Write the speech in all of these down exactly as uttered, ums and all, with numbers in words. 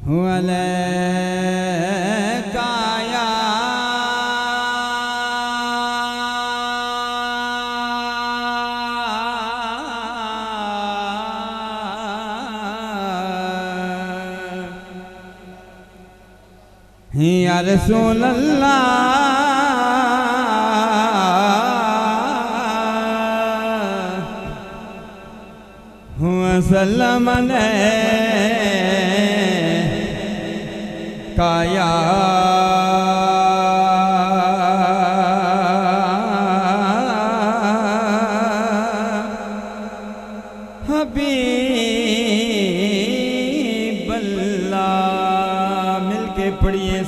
अलैकाया या रसूल अल्लाह वसल्लम काया हबीब अल्लाह मिलके पढ़िए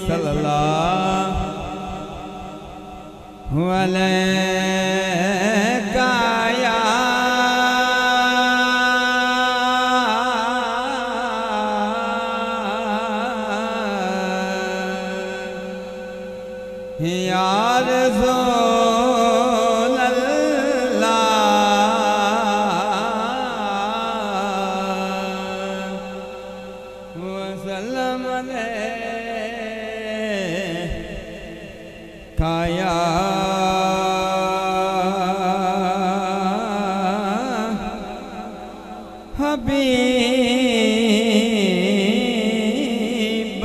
सल्लल्लाहु अलैका या रसूल अल्लाह वसल्लम काया हबीब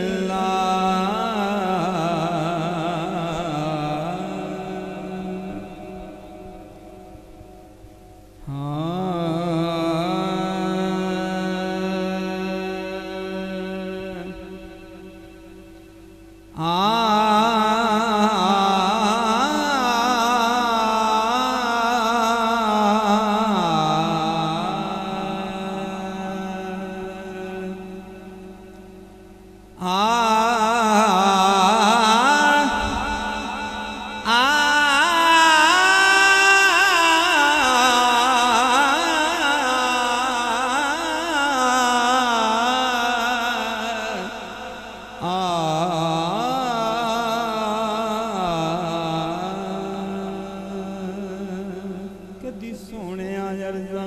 कदी सोने अर्जा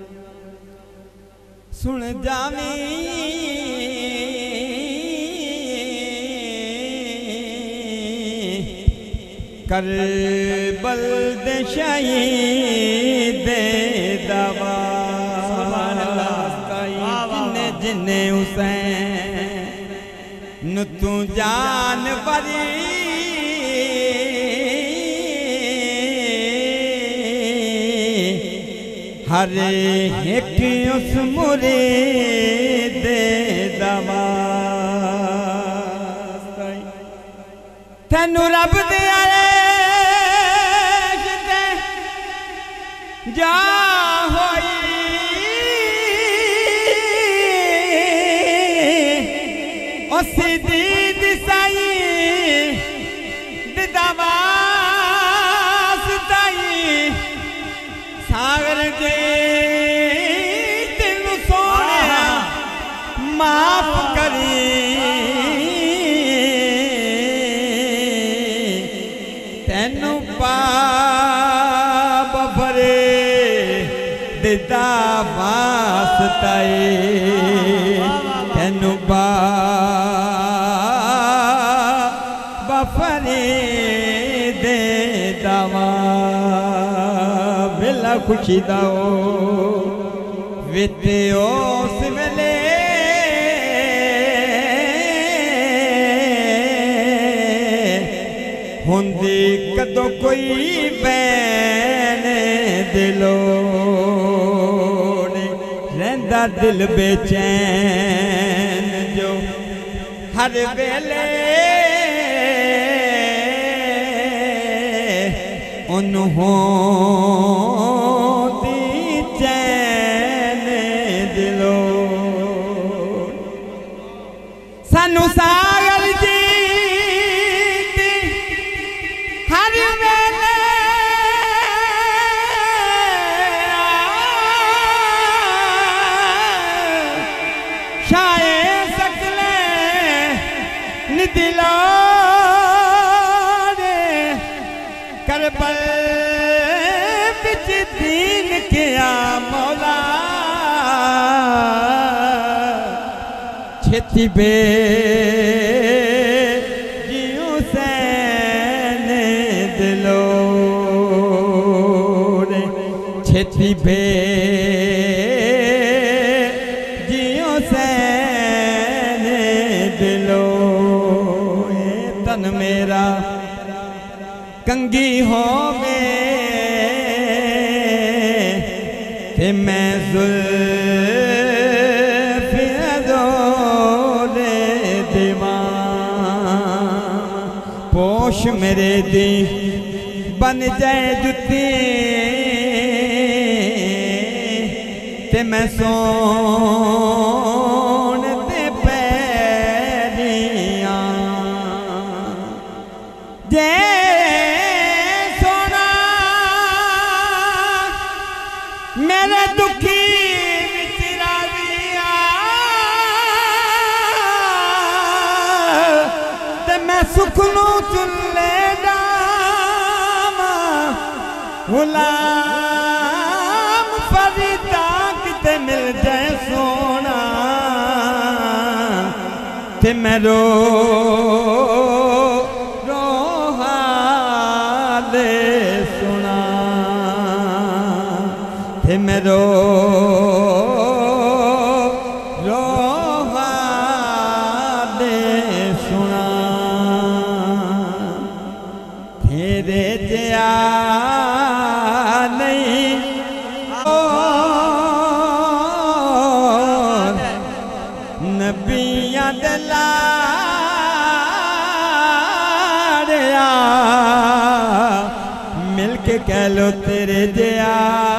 सुन जावी करबल दे शहीद दवा जिन्ने जिन्ने हुसैन तू जान परी हर एक उस मुरीद दवा तेनू रब दे जा होई उस दीद साई दवास ताई सागर दे तेनू सोने माफ करी तेनू पा दिदा वास्ताए तेनू बा बफरे दे दवा बेला खुशी दाओ विते उस वेले हुंदी कदों कोई बैन दिलो रहंदा दिल बेचैन जो हर वेले उन्होंने चैन दिलो सानू सागर जी हर वेले शाये सकले निदिलो करबल बिच दीन के आ मौला छेती बे जियो सैन दिलो रे छेती बे जियो सैन दिलो तन मेरा कंगी होवे ते मैं जुल्फ अज़ोले दीवान पोश मेरे दी बन जाए जुती ते मैं सोन ते पैरियां जे सोना मेरे दुखी विचरा दिया ते मैं सुख नू चुले डामा गुलाम फरीदा किते मिल जाए सोना ते मैं रो रो हाल सुना ते मैं रो रो हाल सुना तेरे जया नहीं नबियां दे लाड़िया मिल के कह लो तेरे जया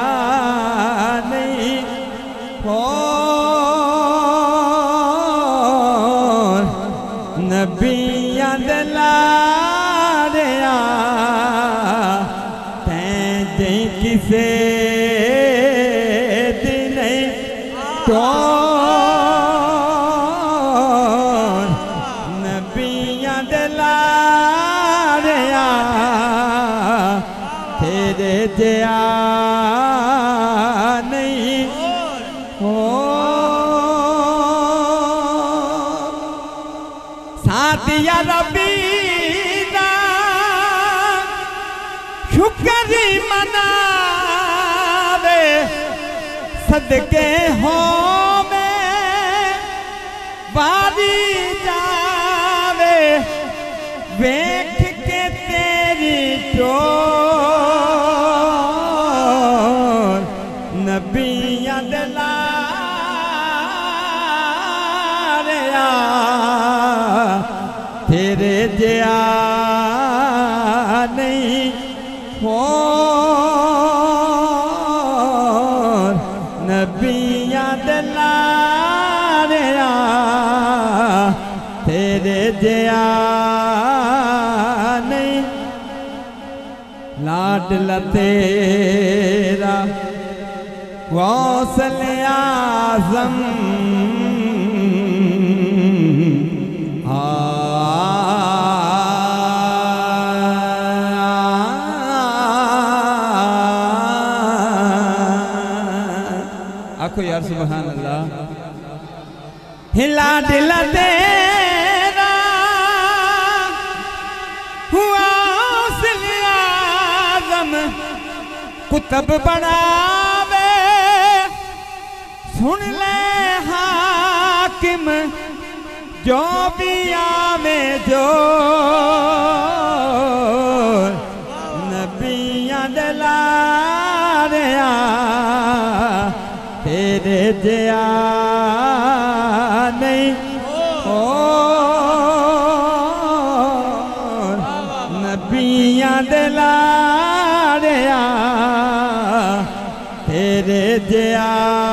नहीं हो नबियां दे लाड़िया तैं जई किसे दिन तो नबियां दे लाड़िया तेरे जया नहीं हो साथिया रबी दा शुक्र मनावे सदके हो में बारी जावे वेख के तेरी टोर नबियां दे लाड़िया तेरे जया नहीं हो नबियां दे लाड़िया तेरे जया नहीं लाडला तेरा गौसल आज़म आखो यार सुभान अल्लाह हिला दिला तेरा हुआ गौसल आज़म कुतब बनावे सुन ले हाकिम जो भी आवे जो नबियां दे लाड़िया तेरे जया नहीं हो नबियां दे लाड़िया तेरे जया